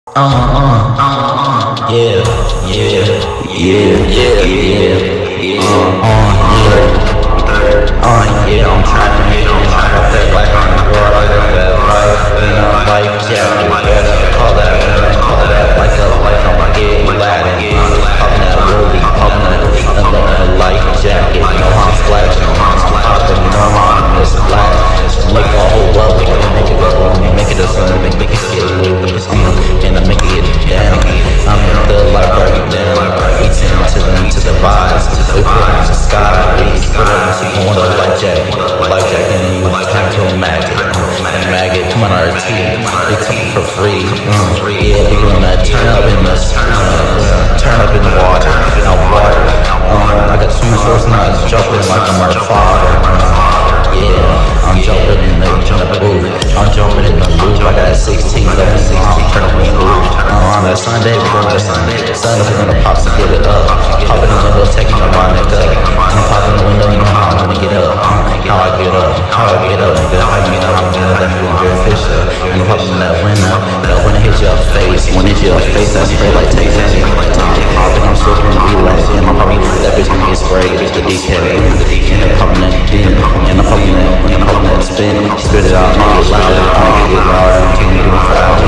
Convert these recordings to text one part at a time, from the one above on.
Yeah, yeah, yeah, yeah, yeah, yeah, I'm trapping, I got that life on the road, I got that life, life jacket, call that like a life on my head, Latin, popping that rollie, popping that life jacket, I'm splashing, I'm popping, I'm just black, make a whole level, make it go, make it a sun, make it get loose, and I make it down, I'm in the life right now, we tend to the vibes, we put in the sky, we put in some more life jacket, and then you turn to a maggot, and maggot, come on RT, they come for free, yeah, we gonna turn up in the water, I got too much force now, it's jumping like I'm our father, yeah, I'm jumping in the booth, I'm jumping in the loop, I got 16 levels, I'm turning the loop, on that Sunday, Sunday, we're gonna pop and get it up, pop in the window, taking my neck up, I'm popping the window, you know how I'm gonna get up, how I get up, nigga, how you know I'm gonna let me very official, and I'm popping that window hits your face, when it hits your face, I spray like take that, I'm still gonna be like, and I'm popping that bitch gonna get sprayed, it's the DK, and I'm popping that spin, and I'm popping that spin, spit it out, make it louder, I get louder, I'm keeping it proud,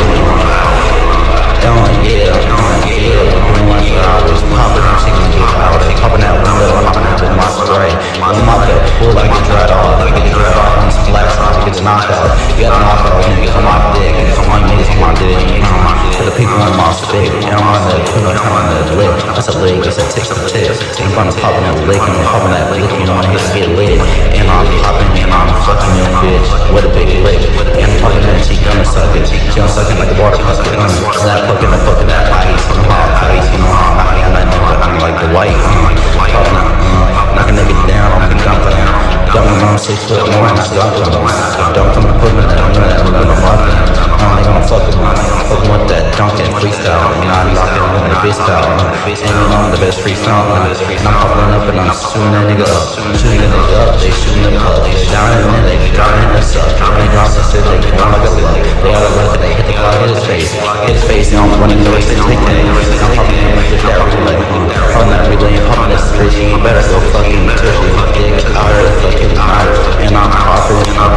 yeah, doing like flowers, popping that shit, get louder, popping that window, popping that with my spray, when my belt pull, I get dried off, on some black side, it gets knocked out, you gotta knock out niggas on my dick, niggas on my dick, to the people on my stick, and I'm on the lick, that's a lick, that's a tick to the tip, and I'm gonna popping that lick, and I'm popping that lick, you know, my hips get lit, and I'm popping, and I'm fucking your bitch, with a big lick, and I'm popping that, she gonna suck it, like a water pussy, and I'm fucking that ice, you know how ice, you know how I'm like the white, knocking niggas down, I'm dumping on 6 foot more, and I dumping and putting that, we're gonna rock it, they gonna fucking with that dunking freestyle, you know, I'm rocking with the bitch style, and you know I'm the best freestyle, and I'm popping up and I'm shooting that nigga up, they shooting them up, they down and they drowning us up, they drop us, they going like a luck, they out of luck, they hit the clock, hit his face, and I'm running the race, they take it, I'm popping him like that relay, on that relay, popping that street, you better go fucking tushy, dick, out of the fucking night, and I'm popping,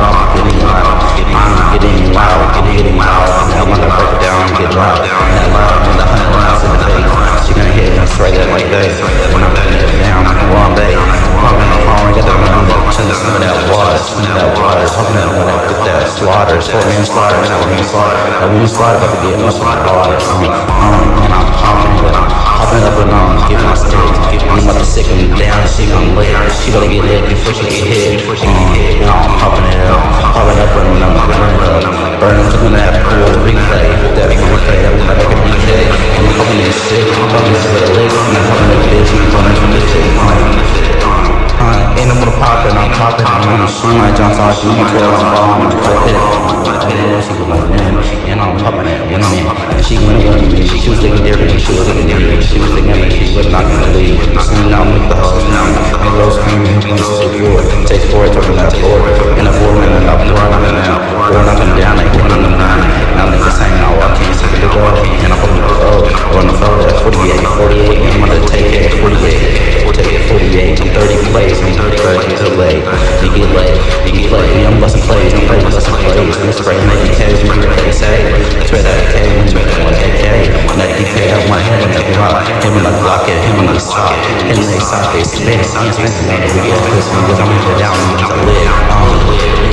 I'm getting loud, I'm gonna break it down and get loud, and loud, and the 100 rounds in the face, she gonna hit me straight up like that, when I'm putting it down, one day, popping the phone, got the window, turning some of that water, popping that window, get that slaughter, short-man slaughter, that woman slaughter, about to get up in the water, and I'm popping up and on, get my sticks, I'm about to sick him down, she gonna lit, she better get lit before she get hit, and I'm popping it up, and I'm burning to that cool replay, that when I make a DJ, and I'm popping this shit, I'm popping this with a lick, and I'm popping that bitch, and I'm popping from this shit, and I'm gonna pop it, I'm gonna shoot my jumps off, I'm gonna twirl, I'm gonna hit it, she was like, man, and I'm popping it, and she went with me, she was thinking different, she was thinking that she was not gonna leave, soon now I'm with the hoes now, and low screaming, who's gonna sit forward, takes forward, talking that forward, and a 4 minute, I'm pouring up and down, pouring up and down, like pouring up and down, now niggas hanging out, I can't take it go, and I'm putting the flow, on the flow, at 48, and I'm gonna take it at 48, I'm 30 plays, I'm 30 to late, you get late, I'm busting plays, I'm spraying that DK, you get what they say, spray that AK, when you make it 1AK, and that DK out my head, and that rock, him in the block, him in the sock, they spin, we get pussy, because I'm gonna get down, because I live,